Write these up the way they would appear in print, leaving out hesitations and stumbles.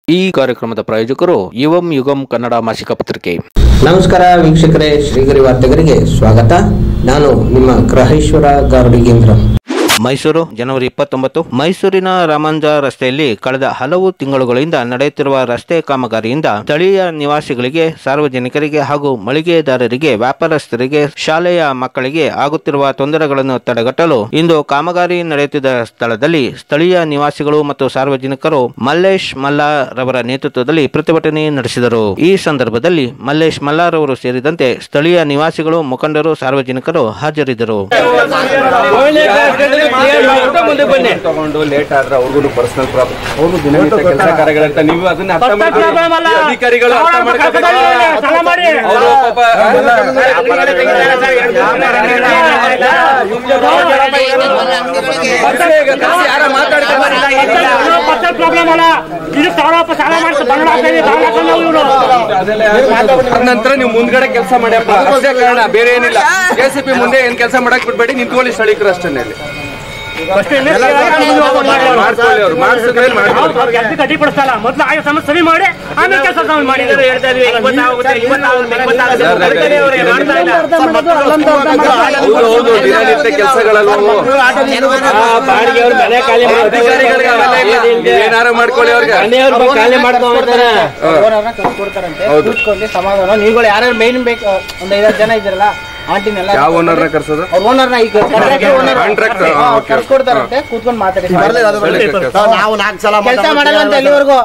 ಈ ಕಾರ್ಯಕ್ರಮದ ಪ್ರಾಯೋಜಕರು ಯುವಂ ಯುಗಂ ಕನ್ನಡ ಮಾಸಿಕ ಪತ್ರಿಕೆ. ನಮಸ್ಕಾರ ವೀಕ್ಷಕರೇ, ಶ್ರೀಗರಿ ವಾರ್ತೆಗರಿಗೆ ಸ್ವಾಗತ. ನಾನು ನಿಮ್ಮ ಗ್ರಹೇಶ್ವರ ಗಾರುಡಿಗೇಂದ್ರ. ಮೈಸೂರು ಜನವರಿ 29. ಮೈಸೂರಿನ ರಾಮಾಂಜ ರಸ್ತೆಯಲ್ಲಿ ಕಳೆದ ಹಲವು ತಿಂಗಳುಗಳಿಂದ ನಡೆಯುತ್ತಿರುವ ರಸ್ತೆ ಕಾಮಗಾರಿಯಿಂದ ಸ್ಥಳೀಯ ನಿವಾಸಿಗಳಿಗೆ, ಸಾರ್ವಜನಿಕರಿಗೆ ಹಾಗೂ ಮಳಿಗೆದಾರರಿಗೆ, ವ್ಯಾಪಾರಸ್ಥರಿಗೆ, ಶಾಲೆಯ ಮಕ್ಕಳಿಗೆ ಆಗುತ್ತಿರುವ ತೊಂದರೆಗಳನ್ನು ತಡೆಗಟ್ಟಲು ಇಂದು ಕಾಮಗಾರಿ ನಡೆಯುತ್ತಿದ್ದ ಸ್ಥಳದಲ್ಲಿ ಸ್ಥಳೀಯ ನಿವಾಸಿಗಳು ಮತ್ತು ಸಾರ್ವಜನಿಕರು ಮಲ್ಲೇಶ್ ಮಲ್ಲಾರವರ ನೇತೃತ್ವದಲ್ಲಿ ಪ್ರತಿಭಟನೆ ನಡೆಸಿದರು. ಈ ಸಂದರ್ಭದಲ್ಲಿ ಮಲ್ಲೇಶ್ ಮಲ್ಲಾರವರು ಸೇರಿದಂತೆ ಸ್ಥಳೀಯ ನಿವಾಸಿಗಳು, ಮುಖಂಡರು, ಸಾರ್ವಜನಿಕರು ಹಾಜರಿದ್ದರು. ತಗೊಂಡು ಲೇಟ್ ಆದ್ರೆ ಅವ್ರಿಗೂ ಪರ್ಸನಲ್ ಪ್ರಾಬ್ಲಮ್, ಅವರು ದಿನನಿತ್ಯ ಕೆಲಸ ಕಾರ್ಯಗಳಂತ ನೀವು ಅದನ್ನ ಅರ್ಥ ಮಾಡಿ ಅಧಿಕಾರಿಗಳು ಅರ್ಥ ಮಾಡ್ಕೋಬೇಕು. ಅವರು ಪಾಪ ಯಾರ ನಂತರ ನೀವು ಮುಂದ್ಗಡೆ ಕೆಲಸ ಮಾಡ್ಯಪ್ಪ, ಅಷ್ಟೇ ಕಾರಣ, ಬೇರೆ ಏನಿಲ್ಲ. ಕೆಸಿಪಿ ಮುಂದೆ ಏನ್ ಕೆಲಸ ಮಾಡಕ್ ಬಿಡ್ಬೇಡಿ, ನಿಂತ್ಕೊಳ್ಳಿ ಸ್ಥಳೀಕರು ಅಷ್ಟೇ. ಏನಾರು ಮಾಡ್ಕೊಳ್ಳಿ, ಅವ್ರಿಗೆ ಸಮಾಧಾನ. ನೀವುಗಳು ಯಾರ್ಯಾರು ಮೇನ್ ಬೇಕು, ಒಂದ್ 5 ಜನ ಇದ್ರಲ್ಲ, ಆಂಟಿನೆಲ್ಲ ಯಾವ ಓನರ್ನ ಕರ್ಸೋದು, ಓನರ್ನ ಈಗ ಕರ್ಸ್ಕೊಡ್ತಾರಂತೆ, ಕೂತ್ಕೊಂಡು ಮಾತಾಡಿ. ನಾವು 4 ಸಲ ಕೆಲಸ ಮಾಡಲ್ಲ ಅಂತ ಎಲ್ಲಿವರೆಗೂ.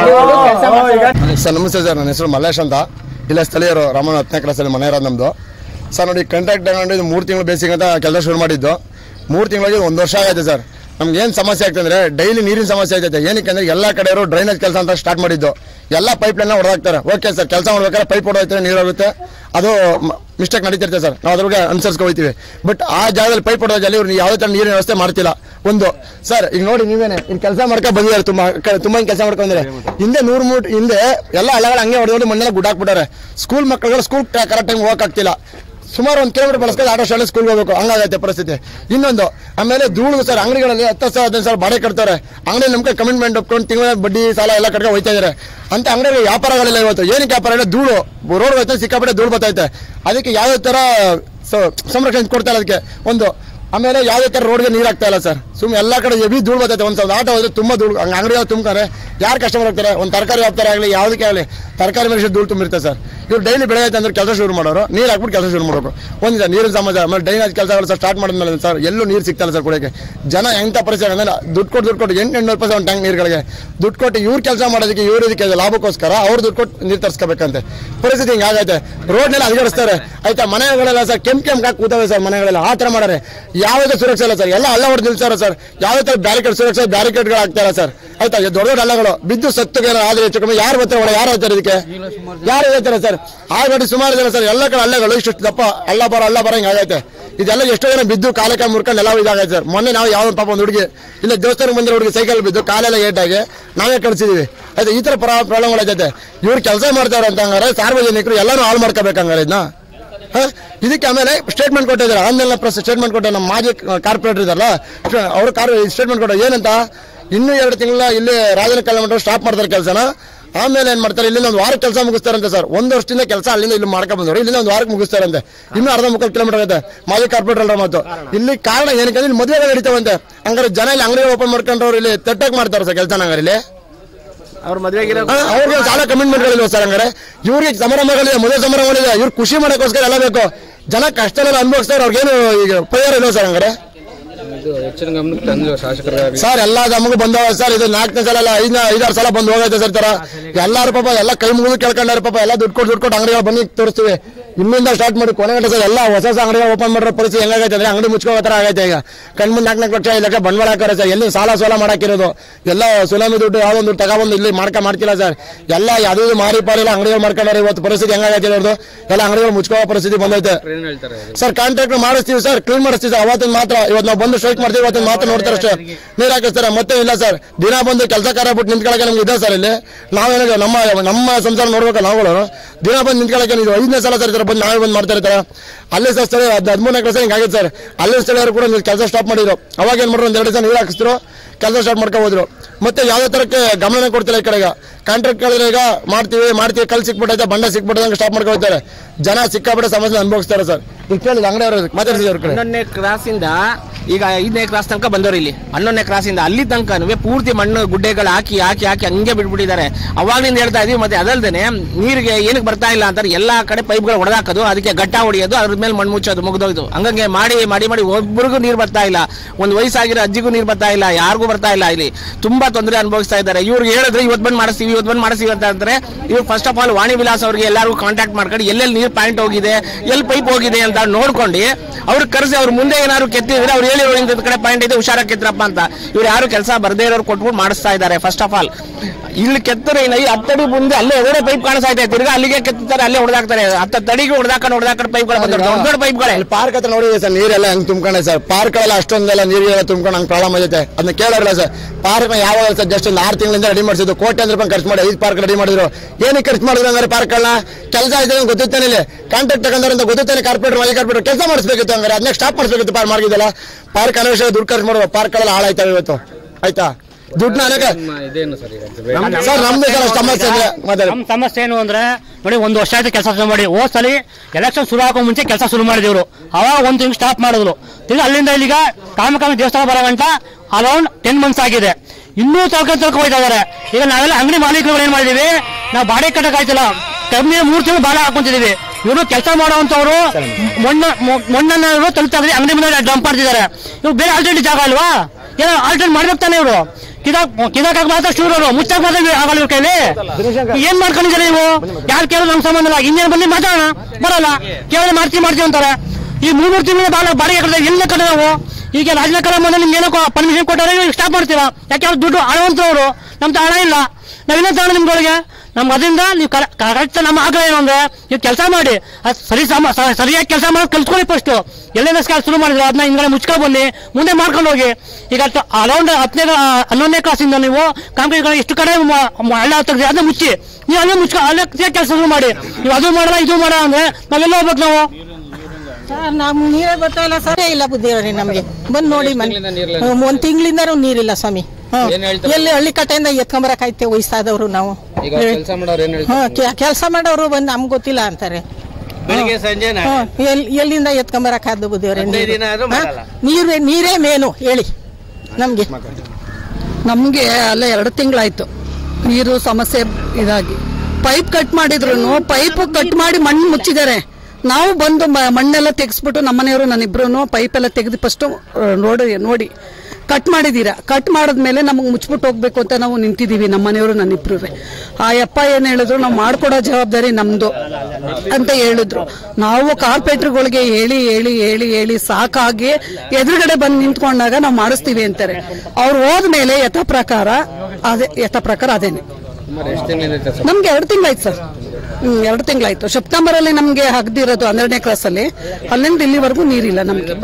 ಸರ್ ನಮಸ್ತೆ ಸರ್, ನನ್ನ ಹೆಸರು ಮಲ್ಲೇಶ್ ಅಂತ. ಇಲ್ಲ ಸ್ಥಳೀಯರು ರಾಮನ 10ನೇ ಕ್ಲಾಸಲ್ಲಿ ಮನೆ ಇರೋದು ನಮ್ಮದು. ಸರ್ ನೋಡಿ, ಕಾಂಟ್ರಾಕ್ಟ್ ತಗೊಂಡು 3 ತಿಂಗಳು ಬೇಸಿಗೆ ಅಂತ ಕೆಲಸ ಶುರು ಮಾಡಿದ್ದು. 3 ತಿಂಗಳಿಗೆ 1 ವರ್ಷ ಆಗೈತೆ ಸರ್. ನಮ್ಗೆ ಏನು ಸಮಸ್ಯೆ ಆಗ್ತಂದ್ರೆ ಡೈಲಿ ನೀರಿನ ಸಮಸ್ಯೆ ಆಗ್ತೈತೆ. ಏನಕ್ಕೆ ಅಂದ್ರೆ ಎಲ್ಲ ಕಡೆಯವರು ಡ್ರೈನೇಜ್ ಕೆಲಸ ಅಂತ ಸ್ಟಾರ್ಟ್ ಮಾಡಿದ್ದು. ಎಲ್ಲ ಪೈಪ್ ಲೈನ್ ಹೊಡೆದಾಕ್ತಾರೆ. ಓಕೆ ಸರ್, ಕೆಲಸ ಮಾಡ್ಬೇಕಾದ್ರೆ ಪೈಪ್ ಹೊಡೆದೈತೆ, ನೀರು ಹೋಗುತ್ತೆ, ಅದು ಮಿಸ್ಟೇಕ್ ನಡೀತಿರ್ತದೆ ಸರ್. ನಾವು ಅದ್ರ ಬಗ್ಗೆ ಅನುಸರಿಸ್ಕೊ ಹೋಗ್ತೀವಿ. ಬಟ್ ಆ ಜಾಗದಲ್ಲಿ ಪೈಪ್ ಹೊಡೆದಲ್ಲಿ ಇವ್ರು ಯಾವುದೇ ಥರ ನೀರಿನ ವ್ಯವಸ್ಥೆ ಮಾಡ್ತಿಲ್ಲ. ಒಂದು ಸರ್, ಈಗ ನೋಡಿ ನೀವೇನೆ ಇಲ್ಲಿ ಕೆಲಸ ಮಾಡ್ಕೊಂಡು ಬಂದಿದ್ದಾರೆ, ತುಂಬ ಕೆಲಸ ಮಾಡ್ಕೊಂಡ್ರೆ ಹಿಂದೆ 100 ಮೂಟ್ ಹಿಂದೆ ಎಲ್ಲ ಹಳ್ಳಗಳು ಹಂಗೆ ಹೊಡೆದು ಮಣ್ಣೆಲ್ಲ ಗುಡ್ಡಾಕ್ಬಿಟ್ಟಾರೆ. ಸ್ಕೂಲ್ ಮಕ್ಕಳುಗಳು ಸ್ಕೂಲ್ ಕರೆಕ್ಟ್ ಟೈಮ್ ಹೋಗಕ್ಕಾಗ್ತಿಲ್ಲ. ಸುಮಾರು 1 ಕಿಲೋಮೀಟರ್ ಬಳಸ್ಕೊಂಡು ಆಟೋ ಶಾಲೆ ಸ್ಕೂಲ್ಗೆ ಹೋಗಬೇಕು, ಹಂಗಾಗೈತೆ ಪರಿಸ್ಥಿತಿ. ಇನ್ನೊಂದು, ಆಮೇಲೆ ಧೂಳು ಸರ್, ಅಂಗಡಿಗಳಲ್ಲಿ 10,000-15,000 ಬಾಡಿಗೆ ಕಟ್ತಾರೆ. ಅಂಗಡಿ ನಮ್ಗೆ ಕಮಿಟ್ಮೆಂಟ್ ಒಪ್ಕೊಂಡು ತಿಂಗಳ ಬಡ್ಡಿ ಸಾಲ ಎಲ್ಲ ಕಟ್ಕೊಂಡು ಹೋಗ್ತಾ ಇದ್ದಾರೆ. ಅಂತ ಅಂಗಡಿಯಲ್ಲಿ ವ್ಯಾಪಾರಗಳಿಲ್ಲ ಇವತ್ತು. ಏನಕ್ಕೆ ವ್ಯಾಪಾರ ಇಲ್ಲ? ಧೂಳು ರೋಡ್ ಹೋಯ್ತು, ಸಿಕ್ಕಾಪಟ್ಟೆ ಧೂಳು ಬರ್ತೈತೆ. ಅದಕ್ಕೆ ಯಾವುದೇ ಥರ ಸಂರಕ್ಷಣೆ ಕೊಡ್ತಾ ಇಲ್ಲ ಅದಕ್ಕೆ. ಒಂದು ಆಮೇಲೆ ಯಾವುದೇ ಥರ ರೋಡ್ಗೆ ನೀರು ಆಗ್ತಾ ಇಲ್ಲ ಸರ್. ಸುಮ್ಮನೆ ಎಲ್ಲ ಕಡೆ ಹೆವಿ ಧೂಳು ಬರ್ತೈತೆ. ಒಂದು ಆಟೋ ಹೋದ್ರೆ ತುಂಬ ಧೂಳು, ಅಂಗಡಿ ತುಂಬ್ತಾರೆ. ಯಾರು ಕಸ್ಟಮರ್ ಹೋಗ್ತಾರೆ? ಒಂದು ತರಕಾರಿ ವ್ಯಾಪಾರ ಆಗಲಿ, ಯಾವುದಕ್ಕೆ ಆಗಲಿ, ತರಕಾರಿ ಮೇಲೆ ಧೂಳು ತುಂಬಿರುತ್ತೆ ಸರ್. ಇವ್ರು ಡೈಲಿ ಬೆಳಗ್ಗೆ ಅಂದ್ರೆ ಕೆಲಸ ಶುರು ಮಾಡೋರು, ನೀರು ಹಾಕ್ಬಿಟ್ಟು ಕೆಲಸ ಶುರು ಮಾಡಬೇಕು. ಒಂದು ನೀರಿನ ಸಮಸ್ಯೆ. ಆಮೇಲೆ ಡೈನೇಜ್ ಕೆಲಸಗಳು ಸರ್ ಸ್ಟಾರ್ಟ್ ಮಾಡಿದ್ಮೇಲೆ ಸರ್ ಎಲ್ಲೂ ನೀರು ಸಿಗ್ತಲ್ಲ ಸರ್ ಕುಡಿಯೋಕ್ಕೆ. ಜನ ಎಂಥ ಪರಿಸ್ಥಿತಿ ಅಂದ್ರೆ ದುಡ್ಡು ಕೊಟ್ಟು 800 ರೂಪಾಯಿ ಒಂದು ಟ್ಯಾಂಕ್ ನೀರುಗಳಿಗೆ ದುಡ್ಡು ಕೊಟ್ಟು ಇವ್ರು ಕೆಲಸ ಮಾಡೋದಕ್ಕೆ, ಇವ್ರು ಇದಕ್ಕೆ ಲಾಭಕ್ಕೋಸ್ಕರ ಅವ್ರು ದುಡ್ಡು ಕೊಟ್ಟು ನೀರು ತರಿಸ್ಕೋಬೇಕಂತೆ ಪರಿಸ್ಥಿತಿ ಹಿಂಗಾಗೈತೆ. ರೋಡ್ನೆಲ್ಲ ಅಧಿಗರಿಸ್ತಾರೆ ಆಯ್ತಾ. ಮನೆಗಳೆಲ್ಲ ಸರ್ ಕೆಂಪು ಹಾಕಿ ಕೂತವೆ ಸರ್ ಮನೆಗಳೆಲ್ಲ. ಆ ಥರ ಮಾಡಾರೆ. ಯಾವುದೇ ಸುರಕ್ಷೆ ಇಲ್ಲ ಸರ್. ಎಲ್ಲ ಹಳ್ಳ ಹೊಡೆದು ನಿಲ್ಸಾರ ಸರ್. ಯಾವುದೇ ಥರ ಬ್ಯಾರಿಕೇಡ್ ಸುರಕ್ಷೆ ಬ್ಯಾರಿಕೇಡ್ಗಳು ಆಗ್ತಾರ ಸರ್ ಆಯ್ತಾ. ದೊಡ್ಡ ದೊಡ್ಡ ಹಳ್ಳಗಳು ಬಿದ್ದು ಸತ್ತು ಆದ್ರೆ ಹೆಚ್ಚು ಕಮ್ಮಿ ಯಾರು ಬರ್ತಾರೆ ಒಳಗೆ? ಯಾರು ಹೇಳ್ತಾರೆ ಇದಕ್ಕೆ? ಯಾರು ಹೇಳ್ತಾರೆ ಸರ್? ಆಲ್ರೆಡಿ ಸುಮಾರು ಜನ ಸರ್ ಎಲ್ಲ ಕಡೆ ಹಳ್ಳಗಳು ಇಷ್ಟು ದಪ್ಪ ಹಳ್ಳ ಬರ ಹಿಂಗೆ ಆಗೈತೆ. ಇದೆಲ್ಲ ಎಷ್ಟೋ ಜನ ಬಿದ್ದು ಕಾಲಕ್ಕೆ ಮುರ್ಕೊಂಡು ಎಲ್ಲ ಇದಾಗೈತೆ ಸರ್. ಮೊನ್ನೆ ನಾವು ಯಾವ ಪಾಪ ಒಂದು ಹುಡುಗಿ ಇಲ್ಲ ದೇವಸ್ಥಾನಕ್ಕೆ ಬಂದ್ರೆ ಹುಡುಗಿ ಸೈಕಲ್ ಬಿದ್ದು ಕಾಲೆಲ್ಲ ಏಟಾಗಿ ನಾವೇ ಕಳಿಸಿದೀವಿ ಆಯ್ತಾ. ಈ ಥರ ಪ್ರಾಬ್ಲಮ್ಗಳಾಗೈತೆ. ಇವ್ರು ಕೆಲಸ ಮಾಡ್ತಾರೆ ಅಂತ ಹಂಗಾರೆ ಸಾರ್ವಜನಿಕರು ಎಲ್ಲರೂ ಹಾಳು ಮಾಡ್ಕೋಬೇಕಂಗಾರೆ ಇದನ್ನ. ಇದಕ್ಕೆ ಆಮೇಲೆ ಸ್ಟೇಟ್ಮೆಂಟ್ ಕೊಟ್ಟಿದ್ದಾರೆ. ಆನ್ಲೈನ್ ಪ್ರೆಸ್ ಸ್ಟೇಟ್ಮೆಂಟ್ ಕೊಟ್ಟ ನಮ್ಮ ಮಾಜಿ ಕಾರ್ಪೊರೇಟರ್ ಇದಾರಲ್ಲ, ಅವರು ಸ್ಟೇಟ್ಮೆಂಟ್ ಕೊಟ್ಟ ಏನಂತ, ಇನ್ನೂ 2 ತಿಂಗಳ ಇಲ್ಲಿ ರಾಜನ ಕಲ್ಯಾಣ ಸ್ಟಾಪ್ ಮಾಡ್ತಾರೆ ಕೆಲಸನ. ಆಮೇಲೆ ಏನ್ ಮಾಡ್ತಾರೆ, ಇಲ್ಲಿಂದ 1 ವಾರ ಕೆಲಸ ಮುಗಿಸ್ತಾರಂತೆ ಸರ್. 1 ವರ್ಷದಿಂದ ಕೆಲಸ ಅಲ್ಲಿಂದ ಇಲ್ಲಿ ಮಾಡ್ಕೊಂಡ್ ಬಂದವರು ಇಲ್ಲಿಂದ 1 ವಾರಕ್ಕೆ ಮುಗಿಸ್ತಾರಂತೆ. ಇನ್ನೂ 30-40 ಕಿಲೋಮೀಟರ್ ಆಗುತ್ತೆ. ಮಾಜಿ ಕಾರ್ಪೊರೇಟರ್ ಅಲ್ಲ ಮಾತು. ಇಲ್ಲಿ ಕಾರಣ ಏನಕ್ಕೆ ಅಂದ್ರೆ ಮದುವೆಗಳು ನಡೀತಾವಂತೆ. ಹಂಗಾರೆ ಜನ ಇಲ್ಲಿ ಅಂಗಡಿ ಓಪನ್ ಮಾಡ್ಕೊಂಡ್ರು ಇಲ್ಲಿ ತಟ್ಟಕ್ಕೆ ಮಾಡ್ತಾರೆ ಸರ್ ಕೆಲಸ. ಹಂಗಾರೆ ಇಲ್ಲಿ ಅವ್ರಿಗೆ ಸಾಲ ಕಮಿಟ್ಮೆಂಟ್ಗಳಿಲ್ವ ಸರ್? ಹಂಗಾರೆ ಇವ್ರಿಗೆ ಸಮಾರಂಭಗಳಿದೆ, ಮದುವೆ ಸಮಾರಂಭಗಳಿದೆ, ಇವ್ರು ಖುಷಿ ಮಾಡೋಕ್ಕೋಸ್ಕರ ಎಲ್ಲ ಬೇಕು. ಜನ ಕಷ್ಟ ಎಲ್ಲ ಅನುಭವಿಸ್ತಾರೆ, ಅವ್ರಿಗೇನು ಈಗ ಪರಿಹಾರ ಇಲ್ವ ಸರ್? ಹಂಗಾರೆ ಸರ್ ಎಲ್ಲ ನಮಗೂ ಬಂದವ ಸರ್. ಇದು 4ನೇ ಸಲ ಅಲ್ಲ, 5-6 ಸಲ ಬಂದು ಹೋಗೈತೆ ಸರ್. ತರ ಎಲ್ಲಾರು ಪಾಪ ಎಲ್ಲ ಕೈ ಮುಗಿದು ಕೇಳ್ಕೊಂಡಾರೆ ಪಾಪ. ಎಲ್ಲ ದುಡ್ಡು ಕೊಟ್ಟು ಅಂಗಡಿಗಳು ಬನ್ನಿ ತೋರಿಸ್ತೀವಿ, ಇಲ್ಲಿಂದ ಸ್ಟಾರ್ಟ್ ಮಾಡಿ ಕೊನೆ ಗಂಟೆ ಸರ್ ಎಲ್ಲ ಹೊಸ ಅಂಗಡಿಗಳು ಓಪನ್ ಮಾಡೋ ಪರಿಸ್ಥಿತಿ ಹೆಂಗಾಗೈತೆ ಅಂದ್ರೆ ಅಂಗಡಿ ಮುಚ್ಕೋ ತರ ಆಗೈತೆ. ಈಗ ಕಣ್ಮುಂದೆ 4 ಲಕ್ಷ 5 ಲಕ್ಷ ಬಂಡವಾಳ ಹಾಕೋರೆ ಸರ್. ಎಲ್ಲಿ ಸಾಲ ಮಾಡಾಕಿರೋದು ಎಲ್ಲ ಸುನಾಮಿ ದುಡ್ಡು ಯಾವ್ದೊಂದು ದುಡ್ಡು ತಗೊಬಂದು ಇಲ್ಲಿ ಮಾಡ್ತಿಲ್ಲ ಸರ್. ಎಲ್ಲ ಯಾವ್ದು ಮಾರಿ ಪಾರಿಲ್ಲ ಅಂಗಡಿಗಳು ಮಾಡ್ಕೊಂಡ್ರೆ ಇವತ್ತು ಪರಿಸ್ಥಿತಿ ಹೆಂಗಾಗೈತೆ ಅವ್ರದ್ದು. ಎಲ್ಲ ಅಂಗಡಿಗಳು ಮುಚ್ಕೋ ಪರಿಸ್ಥಿತಿ ಬಂದೈತೆ ಸರ್. ಕಾಂಟ್ರಾಕ್ಟ್ ಮಾಡಿಸ್ತೀವಿ ಸರ್, ಕ್ಲೀನ್ ಮಾಡಿಸ್ತೀವಿ ಸರ್. ಅವತ್ತಿನ ಮಾತ್ರ ಇವತ್ತು ನಾವು ಬಂದು ಸ್ಟ್ರೈಕ್ ಮಾಡ್ತೀವಿ, ಇವತ್ತಿನ ಮಾತ್ರ ನೋಡ್ತಾರೆ ಅಷ್ಟೇ. ನೀರು ಹಾಕಿಸ್ತಾರೆ ಮತ್ತೆ ಇಲ್ಲ ಸರ್. ದಿನ ಬಂದು ಕೆಲಸ ಕಾರ್ಯ ಬಿಟ್ಟು ನಿಂತ್ಕೊಳ್ಳೋಕೆ ನಮ್ಗೆ ಇದೆ ಸರ್. ಇಲ್ಲಿ ನಾವೇನಾಗ ನಮ್ಮ ಸಂಸಾರ ನೋಡ್ಬೇಕಲ್ಲ ನಾವುಗಳು. ದಿನ ಬಂದು ನಿಂತ್ಕೊಳ್ಳೋಕೆ ಇದು 5ನೇ ಸಲ ಸರ್ ಬಂದು ನಾವೇ ಬಂದು ಮಾಡ್ತಾ ಇರ್ತಾರೆ. ಅಲ್ಲೇ ಸರ್ ಸ್ಥಳ 13ನೇ ಕ್ಲಾಸ್ ಹಿಂಗಾಗಿತ್ತು ಸರ್. ಅಲ್ಲೇ ಸ್ಥಳೀಯರು ಕೂಡ ಕೆಲಸ ಸ್ಟಾಪ್ ಮಾಡಿದ್ರು. ಅವಾಗ ಏನ್ ಮಾಡಿದ್ರು, 1-2 ದಿವಸ ನೀರು ಹಾಕಿಸಿದ್ರು, ಕೆಲಸ ಸ್ಟಾರ್ಟ್ ಮಾಡ್ಕೊ ಹೋದ್ರು. ಮತ್ತೆ ಯಾವುದೇ ತರಕ್ಕೆ ಗಮನ ಕೊಡ್ತಿಲ್ಲ ಈ ಕಡೆಗ. ಕಾಂಟ್ರಾಕ್ಟ್ ಕೇಳಿದ್ರೆ ಈಗ ಮಾಡ್ತೀವಿ ಕಲ್ ಸಿಕ್ಬಿಟ್ಟೈತೆ ಬಂಡೆ ಸಿಕ್ಬಿಟ್ಟಂಗೆ ಸ್ಟಾಪ್ ಮಾಡ್ಕೊಳ್ತಾರೆ. ಜನ ಸಿಕ್ಕಾಪಟ್ಟೆ ಸಮಸ್ಯೆ ಅನುಭವಿಸ್ತಾರೆ ಸರ್. ಈಗ ಕೇಳಿಲ್ಲ ಅಂಗಡಿಯವರು ಮಾತಾಡ್ಸಿದ್ರು. 11ನೇ ಕ್ರಾಸಿಂದ ಈಗ 5ನೇ ಕ್ರಾಸ್ ತನಕ ಬಂದವರು ಇಲ್ಲಿ 11ನೇ ಕ್ರಾಸಿಂದ ಅಲ್ಲಿ ತನಕ ಪೂರ್ತಿ ಮಣ್ಣು ಗುಡ್ಡೆಗಳು ಹಾಕಿ ಹಂಗೆ ಬಿಟ್ಬಿಟ್ಟಿದ್ದಾರೆ. ಅವಾಗ್ಲಿಂದ ಹೇಳ್ತಾ ಇದೀವಿ. ಮತ್ತೆ ಅದಲ್ದೇನೆ ನೀರಿಗೆ ಏನಕ್ಕೆ ಬರ್ತಾ ಇಲ್ಲ ಅಂತಾರೆ, ಎಲ್ಲಾ ಕಡೆ ಪೈಪ್ಗಳು ಹೊಡೆದಾಕೋದು, ಅದಕ್ಕೆ ಗಟ್ಟ ಹೊಡೆಯೋದು, ಅದ್ರ ಮೇಲೆ ಮಣ್ಣು ಮುಚ್ಚೋದು, ಮುಗಿದೋಯ್ತು. ಹಂಗಂಗೆ ಮಾಡಿ ಒಬ್ಬರಿಗೂ ನೀರು ಬರ್ತಾ ಇಲ್ಲ. ಒಂದು ವಯಸ್ಸಾಗಿರೋ ಅಜ್ಜಿಗೂ ನೀರು ಬರ್ತಾ ಇಲ್ಲ, ಯಾರಿಗೂ ಬರ್ತಾ ಇಲ್ಲ. ಇಲ್ಲಿ ತುಂಬಾ ತೊಂದರೆ ಅನುಭವಿಸ್ತಾ ಇದ್ದಾರೆ. ಇವ್ರಿಗೆ ಹೇಳಿದ್ರೆ ಇವತ್ತು ಬಂದು ಮಾಡಿಸ್ತೀವಿ ಅಂತ ಅಂತಾರೆ. ಇವ್ರು first of all Vani Vilas ಅವ್ರಿಗೆ ಎಲ್ಲರಿಗೂ ಕಾಂಟ್ಯಾಕ್ಟ್ ಮಾಡ್ಕೊಂಡು ಎಲ್ಲೆಲ್ಲಿ ನೀರು ಪಾಯಿಂಟ್ ಹೋಗಿದೆ, ಎಲ್ಲಿ ಪೈಪ್ ಹೋಗಿದೆ ಅಂತ ನೋಡ್ಕೊಂಡು ಅವ್ರಿಗೆ ಕರೆಸಿ ಅವ್ರ ಮುಂದೆ ಏನಾದ್ರು ಕೆತ್ತಿದ್ರೆ ಅವ್ರು ಹೇಳಿ ಇಂಥ ಕಡೆ ಪಾಯಿಂಟ್ ಇದೆ ಹುಷಾರಾಗಿ ಕೆತ್ತರಪ್ಪ ಅಂತ. ಇವ್ರು ಯಾರು ಕೆಲಸ ಬರ್ದೇ ಇರೋರು ಕೊಟ್ಬಿಟ್ಟು ಮಾಡಿಸ್ತಾ ಇದ್ದಾರೆ. ಫಸ್ಟ್ ಆಫ್ ಆಲ್ ಇಲ್ಲಿ ಕೆತ್ತರೆ 10 ಅಡಿ ಮುಂದೆ ಅಲ್ಲೇ ಎದುರೇ ಪೈಪ್ ಕಾಣಿಸ್ತಾ ಇದೆ. ತಿರ್ಗಾ ಅಲ್ಲಿಗೆ ಕೆತ್ತಾರೆ, ಅಲ್ಲೇ ಹೊಡೆದಾಕ್ತಾರೆ. 10 ಅಡಿಗೆ ಹೊಡೆದಾಕೊಂಡು ಪೈಪ್ಗಳು ಬಂದ್ರೆ ದೊಡ್ಡ ಪೈಪ್ಗಳೇ. ಪಾರ್ಕ್ ಹತ್ರ ನೋಡಿದೆ ಸರ್, ನೀರೆಲ್ಲ ಹಂಗೆ ತುಂಬ್ಕೊಂಡೆ ಸರ್. ಪಾರ್ಕ್ಗಳೆಲ್ಲ ಅಷ್ಟೊಂದೆಲ್ಲ ನೀರೆಲ್ಲ ತುಂಬ್ಕೊಂಡು ಹಂಗೆ ಪ್ರಾಬ್ಲಮ್ ಆಗೈತೆ. ಅದನ್ನ ಕೇಳೋರಿಲ್ಲ ಸರ್. ಪಾರ್ಕ್ ಯಾವಾಗ ಸರ್ ಜಸ್ಟ್ ಒಂದು 6 ತಿಂಗಳಿಂದ ರೆಡಿ ಮಾಡಿಸಿದ್ದು, ಕೋಟ್ಯಾಂತರ ರೂಪಾಯಿ ಖರ್ಚು ಮಾಡಿ 5 ಪಾರ್ಕ್ ರೆಡಿ ಮಾಡಿದ್ರು. ಏನಕ್ಕೆ ಖರ್ಚು ಮಾಡಿದ್ರು ಅಂದ್ರೆ ಪಾರ್ಕ್ಗಳನ್ನ ಕೆಲಸ ಆಯ್ತು ಗೊತ್ತಿತ್ತಾನೆ, ಇಲ್ಲಿ ಕಾಂಟ್ರಾಕ್ಟ್ ತಗೊಂಡ್ರೆ ಗೊತ್ತಿತ್ತಾನೆ. ಕಾರ್ಪೊರೇಟರ್ ಕೆಲಸ ಮಾಡಿಸ್ಬೇಕಿತ್ತು, ಹಂಗಾರೆ ಅದನ್ನ ಸ್ಟಾಪ್ ಮಾಡಿಸ್ಬೇಕಿತ್ತು. ಪಾರ್ಕ್ ಮಾಡಿದಲ್ಲ, ಪಾರ್ಕ್ ಅನವಶ್ಯಕ ದುಡ್ಡು ಖರ್ಚು ಮಾಡುವ ಪಾರ್ಕ್ಗಳೆಲ್ಲ ಹಾಳಾಯ್ತಾವೆ ಇವತ್ತು. ಆಯ್ತಾ ದುಡ್ಡನ್ನ ಸರ್ ನಮ್ದು ಸಮಸ್ಯೆ ನಮ್ಮ ಸಮಸ್ಯೆ ಏನು ಅಂದ್ರೆ ನೋಡಿ, 1 ವರ್ಷ ಆಯ್ತು ಕೆಲಸ ಶುರು ಮಾಡಿ. ಹೋದ್ಸಲಿ ಎಲೆಕ್ಷನ್ ಶುರು ಆಗೋ ಮುಂಚೆ ಕೆಲಸ ಶುರು ಮಾಡಿದವರು, ಅವಾಗ 1 ತಿಂಗಳು ಸ್ಟಾಪ್ ಮಾಡಿದ್ರು. ಅಲ್ಲಿಂದ ಇಲ್ಲಿಗ ಕಾಮಕಾಮಿ ದೇವಸ್ಥಾನ ಬರೋ ಗಂಟ ಅರೌಂಡ್ 10 ಮಂತ್ಸ್ ಆಗಿದೆ. ಇನ್ನೂ ತಳ್ಕೊಂಡು ಹೋಗ್ತಾ ಇದಾರೆ. ಈಗ ನಾವೆಲ್ಲ ಅಂಗಡಿ ಮಾಲೀಕರು ಏನ್ ಮಾಡಿದೀವಿ, ನಾವು ಬಾಡಿಗೆ ಕಟ್ಟಕ್ಕಾಯ್ತಿಲ್ಲ, ಕಮ್ಮಿ 3 ತಿಂಗಳು ಬಾಳ ಹಾಕೊಂತಿದೀವಿ. ಇವರು ಕೆಲಸ ಮಾಡುವಂತವ್ರು ಮಣ್ಣನ್ನು ತಲುಪ್ತಾ ಇದ್ರೆ ಅಂಗಡಿ ಮುಂದೆ ಡಂಪ್ ಮಾಡ್ತಿದ್ದಾರೆ. ಇವ್ರು ಬೇರೆ ಆಲ್ಟರ್ನೇಟಿವ್ ಜಾಗ ಅಲ್ವಾ, ಏನೋ ಆಲ್ಟರ್ನೇಟ್ ಮಾಡ್ಬೇಕು ತಾನೆ. ಇವರು ಕಿದಾಕ ಮಾತ್ರ ಶೂರವರು, ಮುಚ್ಚಾಕ ಮಾತ್ರ ಆಗಲ್ಲ. ಇವ್ರ ಕೈಲಿ ಏನ್ ಮಾಡ್ಕೊಂಡಿದ್ದಾರೆ ನೀವು? ಯಾರು ಕೇಳೋದು ನಮ್ಗೆ ಸಂಬಂಧ ಇಲ್ಲ. ಇನ್ನೇನು ಬಂದು ಮಾತಾಡೋಣ, ಬರಲ್ಲ. ಕೇವಲ ಮಾಡ್ತೀವಿ ಅಂತಾರೆ. ಈ 3 ತಿಂಗಳು ಬಾಡಿಗೆ ಕಟ್ಟದ ಎಲ್ಲ ಕಟ್ಟ ನಾವು. ಈಗ ರಾಜನಗರ ಬಂದ್ರೆ ನಿಮ್ಗೆ ಏನೋ ಪರ್ಮಿಷನ್ ಕೊಟ್ಟರೆ ಸ್ಟಾಪ್ ಮಾಡ್ತೀರಾ? ಯಾಕೆ ಅವ್ರು ದುಡ್ಡು ಹಣವಂತವ್ರು, ನಮ್ದು ಹಣ ಇಲ್ಲ, ನಾವಿನ್ನ ತಗೋಣ ನಿಮ್ಗಳಿಗೆ. ನಮ್ಗೆ ಅದರಿಂದ ನೀವು ಕರೆಕ್ಟ್ ನಮ್ಮ ಆಗ್ರಹ ಏನು ಅಂದ್ರೆ, ನೀವು ಕೆಲಸ ಮಾಡಿ ಸರಿಯಾಗಿ ಕೆಲಸ ಮಾಡಿ ಕಲ್ತ್ಕೊಳ್ಳಿ. ಫಸ್ಟ್ ಎಲ್ಲೆಲ್ಲ ಶುರು ಮಾಡಿದ್ರು ಅದನ್ನ ಹಿಂಗಡೆ ಮುಚ್ಕೊಂಡು ಬನ್ನಿ, ಮುಂದೆ ಮಾಡ್ಕೊಂಡು ಹೋಗಿ. ಈಗ ಅರೌಂಡ್ 11ನೇ ಕ್ಲಾಸಿಂದ ನೀವು ಕಾಂಕ್ರೀಟ್ ಎಷ್ಟು ಕಡೆ ಹಳ್ಳ ತೆಗೆದು ಅದನ್ನ ಮುಚ್ಚಿ, ನೀವು ಅಲ್ಲೇ ಕೆಲಸ ಶುರು ಮಾಡಿ. ನೀವು ಅದು ಮಾಡಲ್ಲ ಇದು ಮಾಡಲ್ಲ ಅಂದ್ರೆ ನಾವೆಲ್ಲ ಹೋಗ್ಬೇಕು ನಾವು. ನಮ್ ನೀರೇ ಬರ್ತಾ ಇಲ್ಲ ಸರ್, ಇಲ್ಲ ಬುದ್ಧಿಯವರೇ ನಮ್ಗೆ ಬಂದ್ ನೋಡಿ. 1 ತಿಂಗಳಿಂದ ನೀರಿಲ್ಲ ಸ್ವಾಮಿ. ಎಲ್ಲಿ ಹಳ್ಳಿ ಕಟ್ಟೆಯಿಂದ ಎತ್ಕೊಂಬರಕಾಯ್ತೆ ವಯಸ್ಸಾದವ್ರು ನಾವು. ಕೆಲಸ ಮಾಡೋರು ಬಂದು ನಮ್ಗೆ ಗೊತ್ತಿಲ್ಲ ಅಂತಾರೆ. ಎಲ್ಲಿಂದ ಎತ್ಕೊಂಬರಕಾದ್ದು ಬುದ್ಧಿಯವರೇ? ನೀರೇ ಮೇನು ಹೇಳಿ ನಮ್ಗೆ ಅಲ್ಲೇ 2 ತಿಂಗಳಾಯ್ತು ನೀರು ಸಮಸ್ಯೆ ಇದಾಗಿ. ಪೈಪ್ ಕಟ್ ಮಾಡಿದ್ರು, ಪೈಪ್ ಕಟ್ ಮಾಡಿ ಮಣ್ಣು ಮುಚ್ಚಿದ್ದಾರೆ. ನಾವು ಬಂದು ಮಣ್ಣೆಲ್ಲ ತೆಗೆಸ್ಬಿಟ್ಟು ನಮ್ಮನೆಯವರು ನಾನಿಬ್ರು ಪೈಪ್ ಎಲ್ಲ ತೆಗೆದು ಫಸ್ಟ್ ನೋಡಿ ಕಟ್ ಮಾಡಿದೀರಾ. ಕಟ್ ಮಾಡಿದ್ಮೇಲೆ ನಮಗೆ ಮುಚ್ಚಿಬಿಟ್ಟು ಹೋಗ್ಬೇಕು ಅಂತ ನಾವು ನಿಂತಿದ್ದೀವಿ, ನಮ್ಮನೆಯವರು ನಾನಿಬ್ರು. ಆ ಯಪ್ಪ ಏನು ಹೇಳಿದ್ರು, ನಾವು ಮಾಡ್ಕೊಡೋ ಜವಾಬ್ದಾರಿ ನಮ್ದು ಅಂತ ಹೇಳಿದ್ರು. ನಾವು ಕಾರ್ಪೊರೇಟರ್ಗಳಿಗೆ ಹೇಳಿ ಸಾಕಾಗಿ ಎದುರುಗಡೆ ಬಂದು ನಿಂತ್ಕೊಂಡಾಗ ನಾವು ಮಾಡಿಸ್ತೀವಿ ಅಂತಾರೆ. ಅವ್ರು ಹೋದ್ಮೇಲೆ ಯಥ ಪ್ರಕಾರ ಅದೇನೆ. ನಮ್ಗೆ 2 ತಿಂಗಳಾಯ್ತು ಸರ್. 2 ತಿಂಗಳಾಯ್ತು. ಸೆಪ್ಟೆಂಬರ್ ಅಲ್ಲಿ ನಮ್ಗೆ ಹಗ್ದಿರೋದು 12ನೇ ಕ್ಲಾಸ್ ಅಲ್ಲಿ. ಅಲ್ಲಿಂದ ಇಲ್ಲಿವರೆಗೂ ನೀರಿಲ್ಲ ನಮ್ಗೆ.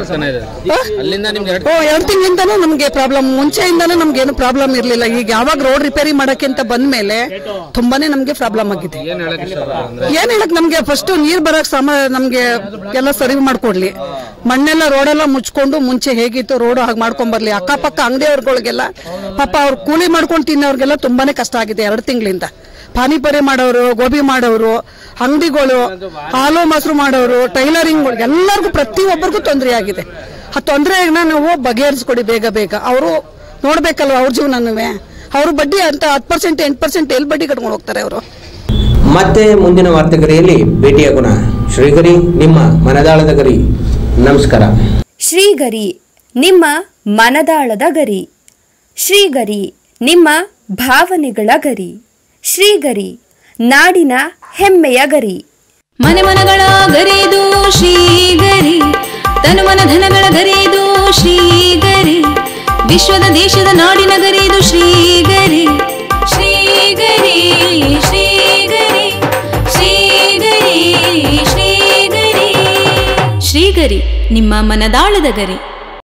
2 ತಿಂಗಳಿಂದಾನು ನಮ್ಗೆ ಪ್ರಾಬ್ಲಮ್. ಮುಂಚೆಯಿಂದಾನು ನಮ್ಗೆ ಏನು ಪ್ರಾಬ್ಲಮ್ ಇರ್ಲಿಲ್ಲ. ಈಗ ಯಾವಾಗ ರೋಡ್ ರಿಪೇರಿ ಮಾಡಕ್ಕೆ ಅಂತ ಬಂದ್ಮೇಲೆ ತುಂಬಾನೇ ನಮ್ಗೆ ಪ್ರಾಬ್ಲಮ್ ಆಗಿದೆ. ಏನ್ ಹೇಳಕ್, ನಮ್ಗೆ ಫಸ್ಟ್ ನೀರ್ ಬರಕ್ ನಮ್ಗೆ ಎಲ್ಲ ಸರಿ ಮಾಡ್ಕೊಡ್ಲಿ. ಮಣ್ಣೆಲ್ಲ ರೋಡೆಲ್ಲ ಮುಚ್ಕೊಂಡು ಮುಂಚೆ ಹೇಗಿತ್ತು ರೋಡ್ ಹಾಗೆ ಮಾಡ್ಕೊಂಡ್ ಬರ್ಲಿ. ಅಕ್ಕಪಕ್ಕ ಅಂಗಡಿಯವ್ರಗಳಿಗೆಲ್ಲ ಪಾಪ ಅವ್ರು ಕೂಲಿ ಮಾಡ್ಕೊಂಡು ತಿನ್ನೋರ್ಗೆಲ್ಲ ತುಂಬಾನೇ ಕಷ್ಟ ಆಗಿದೆ 2 ತಿಂಗಳಿಂದ. ಪಾನಿಪುರಿ ಮಾಡೋರು, ಗೋಬಿ ಮಾಡೋರು, ಅಂಗಡಿಗಳು, ಹಾಲು ಮೊಸರು ಮಾಡೋರು, ಟೈಲರಿಂಗ್, ಎಲ್ಲರಿಗೂ ಪ್ರತಿಯೊಬ್ಬರಿಗೂ ತೊಂದರೆ ಆಗಿದೆ. ಆ ತೊಂದರೆನ ನಾವು ಬಗೆಹರಿಸ್ಕೊಡಿ ಬೇಗ. ಅವರು ನೋಡ್ಬೇಕಲ್ವ ಅವ್ರ ಜೀವನವೇ. ಅವರು ಬಡ್ಡಿ ಅಂತ 10%, 8% ಎಲ್ಲಿ ಬಡ್ಡಿ ಕಟ್ಕೊಂಡು ಹೋಗ್ತಾರೆ ಅವರು. ಮತ್ತೆ ಮುಂದಿನ ವಾರ್ತೆಗರಿಯಲ್ಲಿ ಭೇಟಿಯಾಗೋಣ. ಶ್ರೀಗರಿ, ನಿಮ್ಮ ಮನದಾಳದ ಗರಿ. ನಮಸ್ಕಾರ. ಶ್ರೀಗರಿ, ನಿಮ್ಮ ಮನದಾಳದ ಗರಿ. ಶ್ರೀಗರಿ, ನಿಮ್ಮ ಭಾವನೆಗಳ ಗರಿ. ಶ್ರೀಗರಿ, ನಾಡಿನ ಹೆಮ್ಮೆಯ ಗರಿ. ಮನಗಳ ಗರಿದು ಶ್ರೀಗರಿ, ತನುಮನ ಧನಗಳ ಗರಿದು ಶ್ರೀಗರಿ, ವಿಶ್ವದ ದೇಶದ ನಾಡಿನ ಗರಿದು ಶ್ರೀಗರಿ. ಶ್ರೀಗರಿ ಶ್ರೀಗರಿ ಶ್ರೀಗರಿ ಶ್ರೀಗರಿ ಶ್ರೀಗರಿ, ನಿಮ್ಮ ಮನದಾಳದ ಗರಿ.